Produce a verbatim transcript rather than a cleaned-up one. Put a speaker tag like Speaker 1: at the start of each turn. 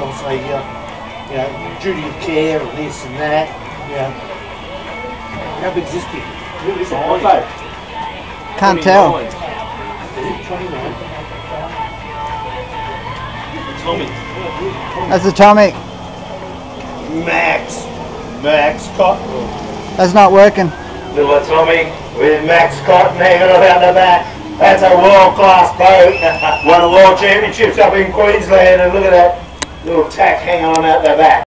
Speaker 1: obviously, uh, you know, duty of care and this and that. You know, how big's this kid?
Speaker 2: Can't tell.
Speaker 1: Is it twenty-nine?
Speaker 3: Tommy.
Speaker 2: That's Atomic.
Speaker 3: Max. Max Cotton.
Speaker 2: That's not working.
Speaker 3: Little Tommy with Max Cotton hanging around the back. That's a world-class boat. Won a world championships up in Queensland, and look at that little tack hanging on out the back.